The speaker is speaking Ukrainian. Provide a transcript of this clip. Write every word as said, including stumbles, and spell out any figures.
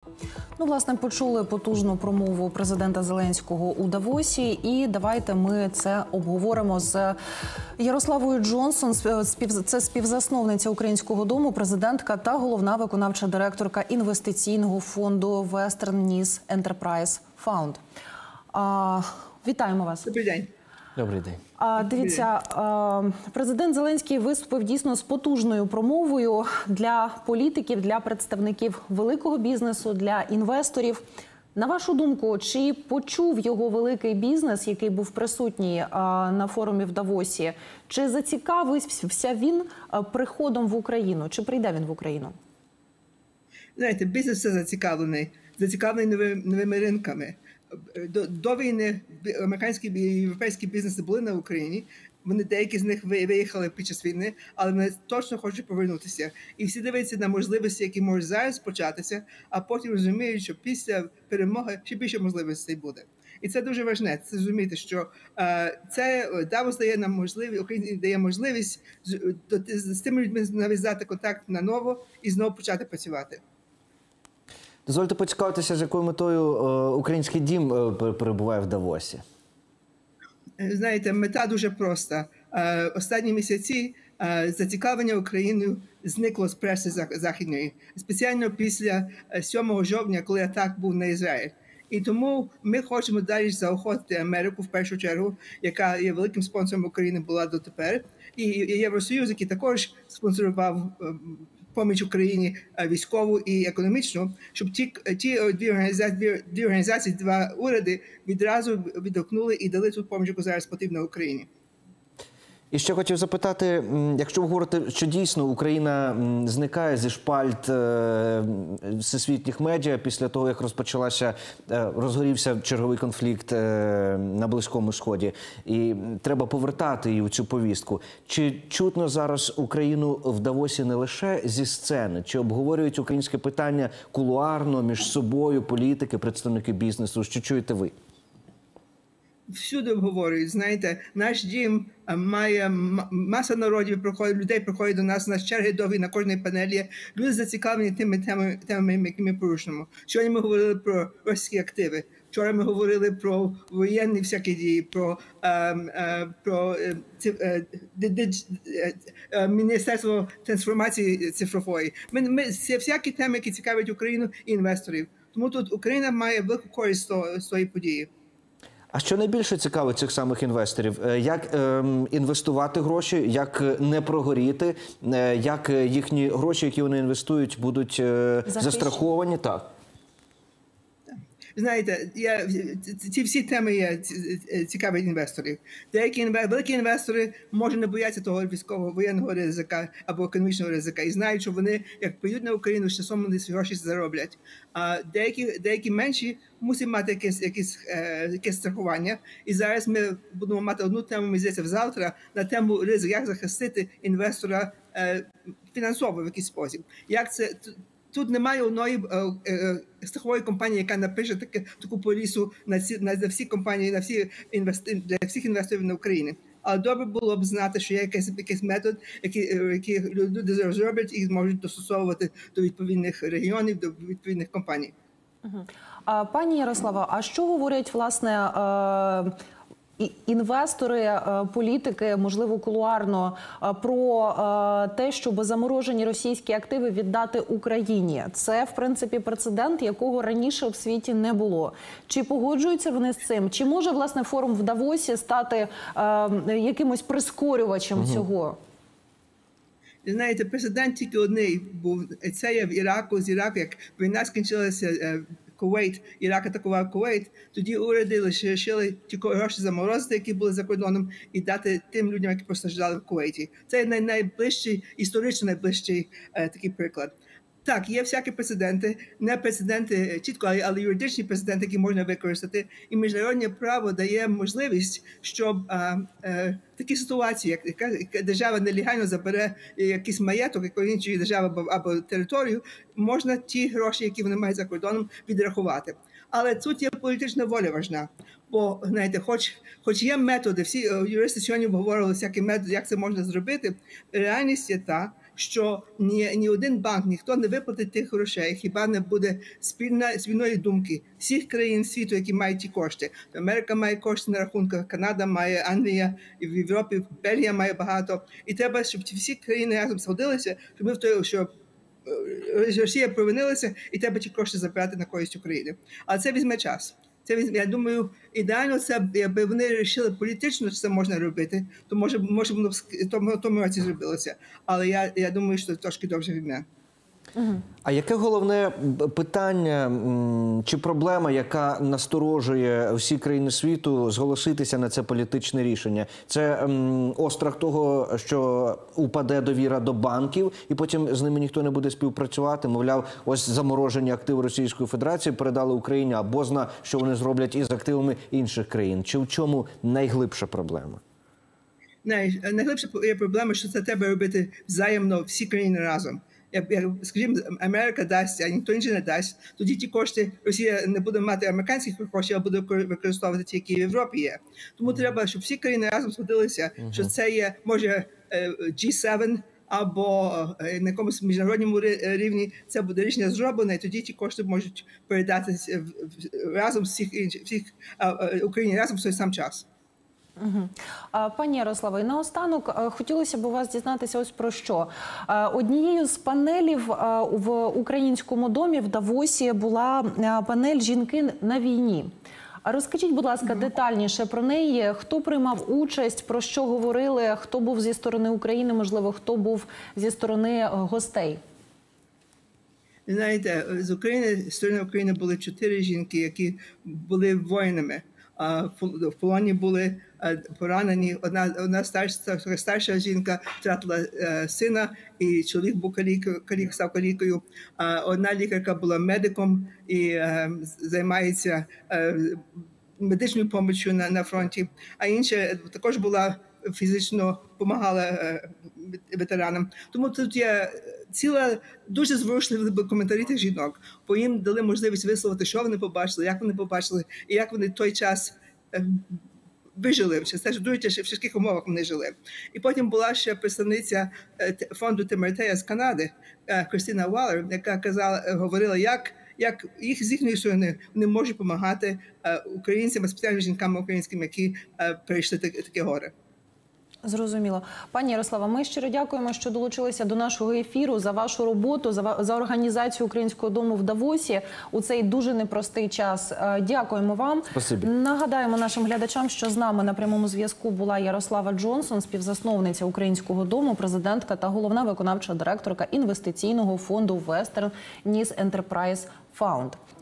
Ну, власне, почули потужну промову президента Зеленського у Давосі, і давайте ми це обговоримо з Ярославою Джонсон. Це співзасновниця Українського дому, президентка та головна виконавча директорка інвестиційного фонду Western Nice Enterprise Fund. А, вітаємо вас. Добрий день. Добрий день. А, дивіться, президент Зеленський виступив дійсно з потужною промовою для політиків, для представників великого бізнесу, для інвесторів. На вашу думку, чи почув його великий бізнес, який був присутній на форумі в Давосі, чи зацікавився він приходом в Україну, чи прийде він в Україну? Знаєте, бізнес все зацікавлений, зацікавлений новими, новими ринками. До, до війни американські і європейські бізнеси були на Україні, вони, деякі з них виїхали під час війни, але вони точно хочуть повернутися. І всі дивляться на можливості, які можуть зараз початися, а потім розуміють, що після перемоги ще більше можливостей буде. І це дуже важливо, це зрозуміти, що е, це Давос дає нам можливість, Україні дає можливість з, з, з тими людьми нав'язати контакт наново і знову почати працювати. Дозвольте поцікавитися, з якою метою Український дім перебуває в Давосі. Знаєте, мета дуже проста. Останні місяці зацікавлення Україною зникло з преси західної. Спеціально після сьомого жовтня, коли атак був на Ізраїль. І тому ми хочемо далі заохотити Америку, в першу чергу, яка є великим спонсором України була дотепер, і Євросоюз, який також спонсорував поміч Україні військову і економічну, щоб ті, ті дві, організації, дві організації, два уряди відразу відгукнули і дали ту поміч, яку зараз потрібна Україні. І ще хотів запитати, якщо ви говорите, що дійсно Україна зникає зі шпальт всесвітніх медіа після того, як розпочалася, розгорівся черговий конфлікт на Близькому Сході, і треба повертати її в цю повістку. Чи чутно зараз Україну в Давосі не лише зі сцени? Чи обговорюють українське питання кулуарно, між собою, політики, представники бізнесу? Що чуєте ви? Всюди обговорюють. Знаєте, наш дім має маса народів, проходить, людей приходять до нас, у нас черги довгі на кожній панелі. Люди зацікавлені тими темами, темами, які ми порушуємо. Сьогодні ми говорили про російські активи. Вчора ми говорили про воєнні всякі дії, про, е, е, про е, е, е, Міністерство трансформації цифрової. Ми, ми, це всякі теми, які цікавлять Україну і інвесторів. Тому тут Україна має велику користь з цієї події. А що найбільше цікавить цих самих інвесторів? Як е, інвестувати гроші, як не прогоріти, як їхні гроші, які вони інвестують, будуть е, застраховані? Так. Знаєте, я, ці всі теми є цікаві інвесторів. Деякі великі інвестори може не бояться того військового воєнного ризика або економічного ризика і знають, що вони, як прийдуть на Україну, з часом вони свої гроші зароблять. А деякі, деякі менші мусять мати якесь, якесь, якесь страхування. І зараз ми будемо мати одну тему, ми здається, завтра, на тему ризик, як захистити інвестора фінансово в якийсь спосіб. Як це... Тут немає одної е, е, страхової компанії, яка напише таке, таку полісу на, ці, на, на всі компанії, на всі інвести, для всіх інвесторів на Україні. Але добре було б знати, що є якийсь, якийсь метод, який, який люди розроблять і зможуть достосовувати до відповідних регіонів, до відповідних компаній. Угу. А, пані Ярослава, а що говорять, власне, е інвестори, політики, можливо, кулуарно, про те, щоб заморожені російські активи віддати Україні? Це, в принципі, прецедент, якого раніше в світі не було. Чи погоджуються вони з цим? Чи може, власне, форум в Давосі стати е, якимось прискорювачем угу. цього? Знаєте, президент тільки одний був. Це є в Іраку, з Іраку, як війна скінчилася, Кувейт, Ірак атакував Кувейт, тоді уряди лише вирішили ті гроші заморозити, які були за кордоном, і дати тим людям, які постраждали в Кувейті. Це най найближчий, історично найближчий е, такий приклад. Так, є всякі прецеденти, не прецеденти чітко, але юридичні прецеденти, які можна використати. І міжнародне право дає можливість, щоб а, а, такі ситуації, як, як держава нелегально забере якийсь маєток, якої іншої держави або, або територію, можна ті гроші, які вони мають за кордоном, відрахувати. Але тут є політична воля важна. Бо, знаєте, хоч, хоч є методи, всі юристи сьогодні обговорили всякі методи, як це можна зробити, реальність є та, що ні, ні один банк, ніхто не виплатить тих грошей, хіба не буде спільна спільної думки всіх країн світу, які мають ті кошти. Америка має кошти на рахунках, Канада має, Англія, і в Європі Бельгія має багато. І треба, щоб ті всі країни разом сходилися, щоб ми в той, що Росія провинилася, і треба ті кошти забрати на користь України. Але це візьме час. Це візьме, я думаю, ідеально це, якби вони вирішили політично, що це можна робити, то може, може воно в тому, тому році зробилося. Але я, я думаю, що це трошки довше візьме. А яке головне питання чи проблема, яка насторожує всі країни світу зголоситися на це політичне рішення? Це острах того, що упаде довіра до банків, і потім з ними ніхто не буде співпрацювати? Мовляв, ось заморожені активи Російської Федерації передали Україні, а бозна, що вони зроблять із активами інших країн. Чи в чому найглибша проблема? Най, найглибша проблема, що це треба робити взаємно всі країни разом. Як, як, скажімо, Америка дасть, а ніхто інший не дасть, тоді ті кошти, Росія не буде мати американських коштів, а буде використовувати ті, які в Європі є. Тому треба, щоб всі країни разом сходилися, uh-huh. що це є, може, джі сім, або на якомусь міжнародному рівні це буде рішення зроблене, і тоді ті кошти можуть передатися разом всіх інших, всіх Україні разом в той сам час. Угу. Пані Ярославо, і наостанок хотілося б у вас дізнатися ось про що. Однією з панелів в Українському домі в Давосі була панель «Жінки на війні». Розкажіть, будь ласка, детальніше про неї. Хто приймав участь, про що говорили, хто був зі сторони України, можливо, хто був зі сторони гостей? Знаєте, з України, з сторони України були чотири жінки, які були воїнами. В полоні були поранені. Одна, одна старша, старша жінка втратила е, сина, і чоловік був калікою, калік, став калікою. Одна лікарка була медиком і е, займається е, медичною допомогою на, на фронті, а інша також була фізично допомагала е, ветеранам. Тому тут є ціла дуже зворушливі коментарі тих жінок, бо їм дали можливість висловити, що вони побачили, як вони побачили, і як вони той час е, вижили, це ж дуже тяжких, в тяжких умовах вони жили. І потім була ще представниця фонду Тимертея з Канади, Кристина Валер, яка казала, говорила, як, як їх з їхньої сторони вони можуть допомагати українцям, спеціально жінкам українським, які перейшли таке горе. Зрозуміло. Пані Ярослава, ми щиро дякуємо, що долучилися до нашого ефіру, за вашу роботу, за, за організацію Українського дому в Давосі у цей дуже непростий час. Дякуємо вам. Спасибі. Нагадаємо нашим глядачам, що з нами на прямому зв'язку була Ярослава Джонсон, співзасновниця Українського дому, президентка та головна виконавча директорка інвестиційного фонду Western Nice Enterprise Fund.